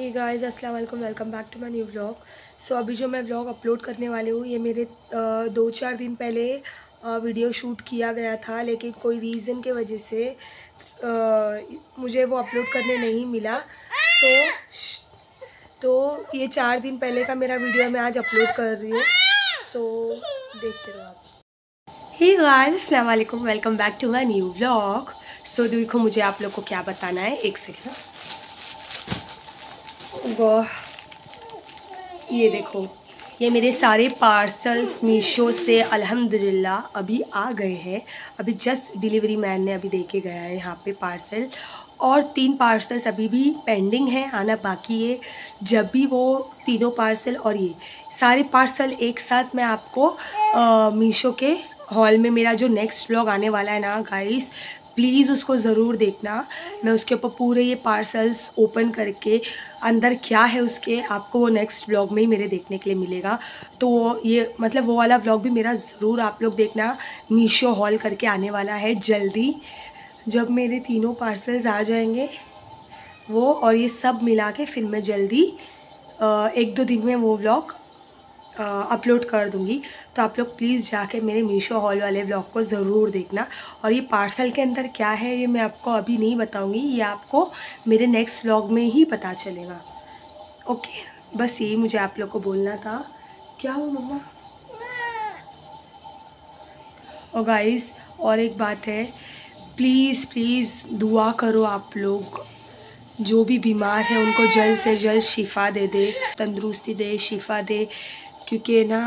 हे guys, अस्सलाम वालेकुम, welcome back to my new vlog. So अभी जो मैं व्लॉग अपलोड करने वाली हूँ ये मेरे 2-4 दिन पहले वीडियो शूट किया गया था, लेकिन कोई रीज़न के वजह से मुझे वो अपलोड करने नहीं मिला। तो ये 4 दिन पहले का मेरा वीडियो मैं आज अपलोड कर रही हूँ। सो देखते रहो आप। हे गाइस, अस्सलाम वालेकुम, welcome back to my new vlog. So देखो मुझे आप लोग को क्या बताना है, एक सेकेंड। वाह, ये देखो, ये मेरे सारे पार्सल्स मीशो से अल्हम्दुलिल्लाह अभी आ गए हैं। अभी जस्ट डिलीवरी मैन ने अभी दे के गया है यहाँ पे पार्सल, और 3 पार्सल्स अभी भी पेंडिंग है, आना बाकी है। जब भी वो तीनों पार्सल और ये सारे पार्सल एक साथ मैं आपको मीशो के हॉल में, मेरा जो नेक्स्ट व्लॉग आने वाला है ना गाइस, प्लीज़ उसको ज़रूर देखना। मैं उसके ऊपर पूरे ये पार्सल्स ओपन करके अंदर क्या है उसके, आपको वो नेक्स्ट व्लॉग में ही मेरे देखने के लिए मिलेगा। तो ये मतलब वो वाला व्लॉग भी मेरा ज़रूर आप लोग देखना। मीशो हॉल करके आने वाला है जल्दी, जब मेरे तीनों पार्सल्स आ जाएंगे वो, और ये सब मिला के फिर मैं जल्दी 1-2 दिन में वो व्लॉग अपलोड कर दूंगी। तो आप लोग प्लीज़ जाके मेरे मीशो हॉल वाले व्लॉग को ज़रूर देखना। और ये पार्सल के अंदर क्या है ये मैं आपको अभी नहीं बताऊंगी, ये आपको मेरे नेक्स्ट व्लॉग में ही पता चलेगा। ओके, बस यही मुझे आप लोग को बोलना था। क्या हो मम्मा? और गाइस, और एक बात है, प्लीज़ प्लीज़ दुआ करो आप लोग। जो भी बीमार है उनको जल्द से जल्द शिफा दे दे, तंदुरुस्ती दे, शिफा दे, क्योंकि ना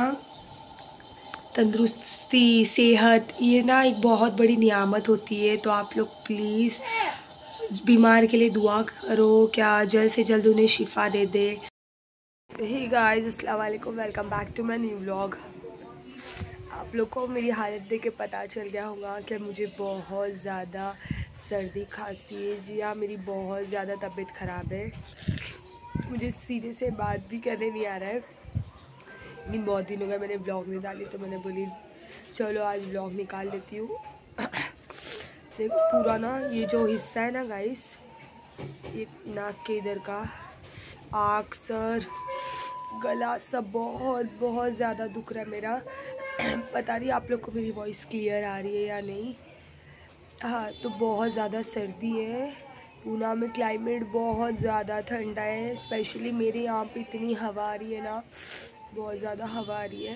तंदुरुस्ती, सेहत, ये ना एक बहुत बड़ी नियामत होती है। तो आप लोग प्लीज़ बीमार के लिए दुआ करो, क्या जल्द से जल्द उन्हें शिफा दे दे। हे गाइस, अस्सलाम वालेकुम, welcome back to my new vlog. आप लोग को मेरी हालत देख के पता चल गया होगा कि मुझे बहुत ज़्यादा सर्दी खांसी है। जी हाँ, मेरी बहुत ज़्यादा तबीयत ख़राब है। मुझे सीधे से बात भी करने नहीं आ रहा है, लेकिन बहुत दिन हो गए मैंने ब्लॉग नहीं डाली, तो मैंने बोली चलो आज ब्लॉग निकाल लेती हूँ। देखो पूरा ना ये जो हिस्सा है ना गाइस, ये नाक के इधर का, आँख, सर, गला सब बहुत बहुत ज़्यादा दुख रहा है मेरा। पता नहीं आप लोग को मेरी वॉइस क्लियर आ रही है या नहीं। हाँ, तो बहुत ज़्यादा सर्दी है। पूना में क्लाइमेट बहुत ज़्यादा ठंडा है, स्पेशली मेरे यहाँ पे इतनी हवा आ रही है ना, बहुत ज़्यादा हवा आ रही है।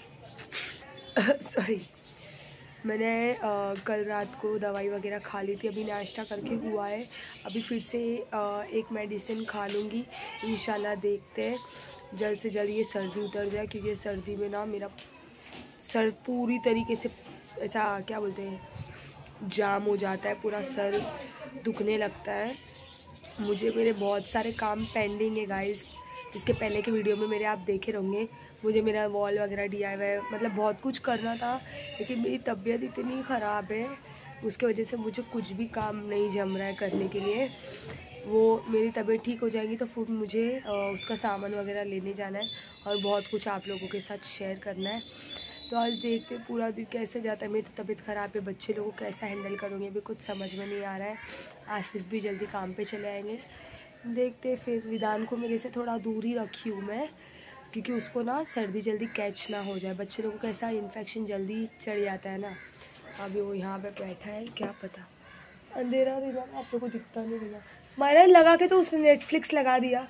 सॉरी, मैंने कल रात को दवाई वगैरह खा ली थी, अभी नाश्ता करके हुआ है। अभी फिर से एक मेडिसिन खा लूँगी इंशाल्लाह। देखते हैं जल्द से जल्द ये सर्दी उतर जाए, क्योंकि सर्दी में ना मेरा सर पूरी तरीके से ऐसा क्या बोलते हैं, जाम हो जाता है, पूरा सर दुखने लगता है मुझे। मेरे बहुत सारे काम पेंडिंग है गाइस, इसके पहले के वीडियो में मेरे आप देखे होंगे। मुझे मेरा वॉल वगैरह DIY मतलब बहुत कुछ करना था, लेकिन मेरी तबीयत इतनी ख़राब है उसके वजह से मुझे कुछ भी काम नहीं जम रहा है करने के लिए। वो मेरी तबीयत ठीक हो जाएगी तो फिर मुझे उसका सामान वगैरह लेने जाना है, और बहुत कुछ आप लोगों के साथ शेयर करना है। तो आज देखते पूरा दिन कैसे जाता है। मेरी तो तबीयत ख़राब है, बच्चे लोगों को कैसा हैंडल करूँगी अभी कुछ समझ में नहीं आ रहा है। आसिफ भी जल्दी काम पे चले आएंगे, देखते। फिर विधान को मेरे से थोड़ा दूर ही रखी हूँ मैं, क्योंकि उसको ना सर्दी जल्दी कैच ना हो जाए। बच्चे लोगों को कैसा इन्फेक्शन जल्दी चढ़ जाता है ना। अभी वो यहाँ पे बैठा है, क्या पता अंधेरा भी ना आप लोग को दिखता नहीं मिला। मायरा लगा के तो उसने नेटफ्लिक्स लगा दिया।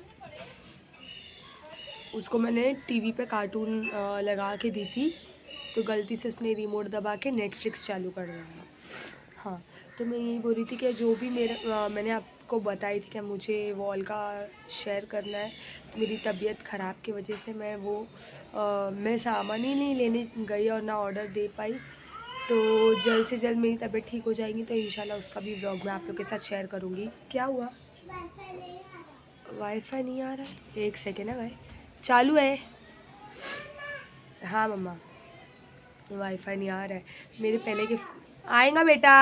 उसको मैंने टीवी पे कार्टून लगा के दी थी, तो गलती से उसने रिमोट दबा के नेटफ्लिक्स चालू कर दिया। हाँ, तो मैं यही बोल रही थी कि जो भी मैंने आपको बताई थी कि मुझे वॉल का शेयर करना है। मेरी तबीयत ख़राब की वजह से मैं मैं सामान ही नहीं लेने गई और ना ऑर्डर दे पाई। तो जल्द से जल्द मेरी तबीयत ठीक हो जाएगी तो इंशाल्लाह उसका भी व्लॉग मैं आप लोग के साथ शेयर करूँगी। क्या हुआ? वाईफाई नहीं आ रहा है, एक सेकेंड है भाई, चालू है। हाँ मम्मा, वाईफाई नहीं आ रहा है। मेरे पहले के आएगा बेटा,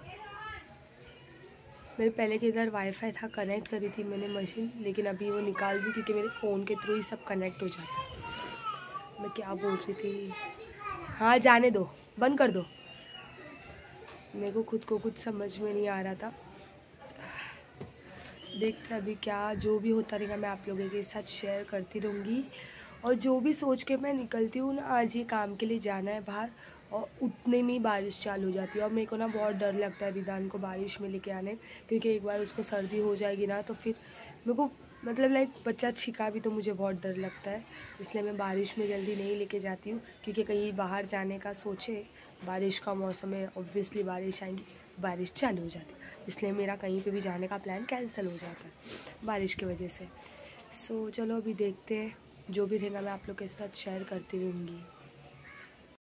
मेरे पहले के इधर वाईफाई था, कनेक्ट करी थी मैंने मशीन, लेकिन अभी वो निकाल दी क्योंकि मेरे फ़ोन के थ्रू ही सब कनेक्ट हो जाता है। मैं क्या बोल रही थी? हाँ जाने दो, बंद कर दो। मेरे को खुद को कुछ समझ में नहीं आ रहा था। देखते हैं अभी क्या जो भी होता रहेगा, मैं आप लोगों के साथ शेयर करती रहूँगी। और जो भी सोच के मैं निकलती हूँ ना, आज ये काम के लिए जाना है बाहर, और उतने में ही बारिश चालू हो जाती है। और मेरे को ना बहुत डर लगता है रिदान को बारिश में लेके आने, क्योंकि एक बार उसको सर्दी हो जाएगी ना तो फिर मेरे को मतलब लाइक बच्चा छिका भी तो मुझे बहुत डर लगता है। इसलिए मैं बारिश में जल्दी नहीं लेके जाती हूँ, क्योंकि कहीं बाहर जाने का सोचे, बारिश का मौसम है, ऑब्वियसली बारिश आएंगी, बारिश चालू हो जाती है, इसलिए मेरा कहीं पे भी जाने का प्लान कैंसिल हो जाता है बारिश की वजह से। सो चलो अभी देखते हैं, जो भी रहेगा मैं आप लोग के साथ शेयर करती रहूँगी।